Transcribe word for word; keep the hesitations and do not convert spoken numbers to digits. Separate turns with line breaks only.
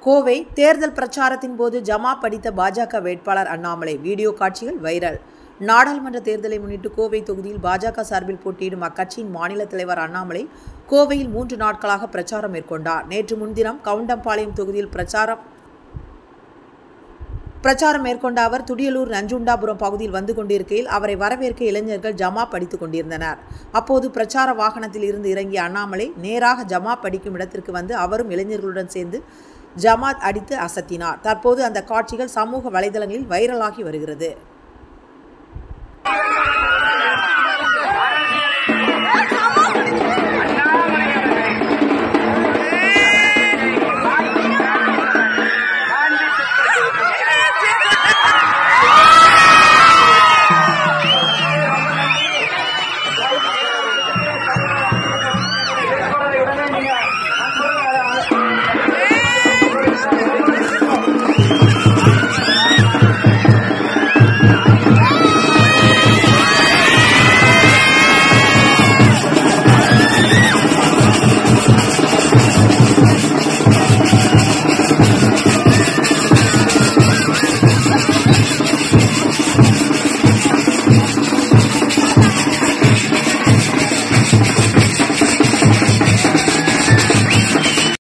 கோவை தேர்தல் பிரச்சாரத்தின் போது ஜமாப் அடித்த பாஜக வேட்பாளர் அண்ணாமலை வீடியோ காட்சிகள் வைரல். நாடாளுமன்ற தேர்தலை முன்னிட்டு கோவை தொகுதியில் பாஜக சார்பில் போட்டியிடும் அக்கட்சியின் மாநில தலைவர் அண்ணாமலை கோவையில் மூன்று நாட்களாக பிரச்சாரம் மேற்கொண்டார். நேற்று முன்தினம் கவுண்டம்பாளையம் தொகுதியில் பிரச்சாரம் பிரச்சாரம் மேற்கொண்ட அவர் துடியலூர் நஞ்சுண்டாபுரம் பகுதியில் வந்து கொண்டிருக்கையில் அவரை வரவேற்க இளைஞர்கள் ஜமாப் அடித்துக் கொண்டிருந்தனர். அப்போது பிரச்சார வாகனத்தில் இருந்து இறங்கிய அண்ணாமலை நேராக ஜமாப் அடிக்கும் இடத்திற்கு வந்து அவரும் இளைஞர்களுடன் சேர்ந்து ஜமாத் அடித்து அசத்தினார். தற்போது அந்த காட்சிகள் சமூக வலைதளங்களில் வைரலாகி வருகிறது.